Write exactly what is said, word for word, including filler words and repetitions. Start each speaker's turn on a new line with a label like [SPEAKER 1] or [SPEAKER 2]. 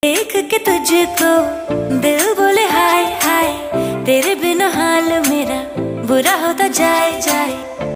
[SPEAKER 1] देख के तुझको दिल बोले हाय हाय, तेरे बिना हाल मेरा बुरा होता जाए जाए।